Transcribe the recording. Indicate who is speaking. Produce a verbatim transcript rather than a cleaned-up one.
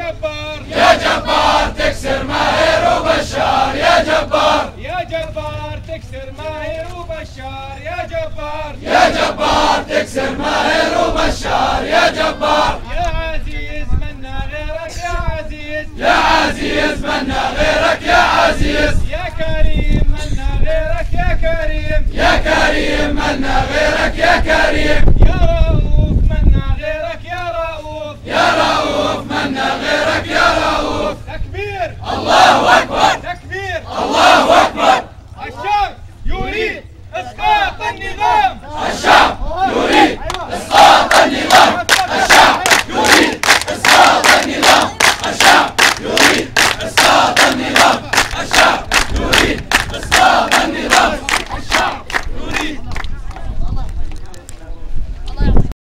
Speaker 1: جبار
Speaker 2: يا جبار تكسر ماهر وبشار يا جبار
Speaker 1: يا جبار تكسر ماهر وبشار يا جبار
Speaker 2: يا جبار تكسر ماهر وبشار يا جبار
Speaker 1: يا عزيز منا غيرك يا عزيز
Speaker 2: يا عزيز منا غيرك يا عزيز
Speaker 1: يا كريم منا غيرك يا كريم
Speaker 2: يا كريم منا غيرك يا كريم
Speaker 1: يا رؤوف منا غيرك يا رؤوف
Speaker 2: يا رؤوف منا غيرك يا رؤوف
Speaker 1: تكبير
Speaker 2: الله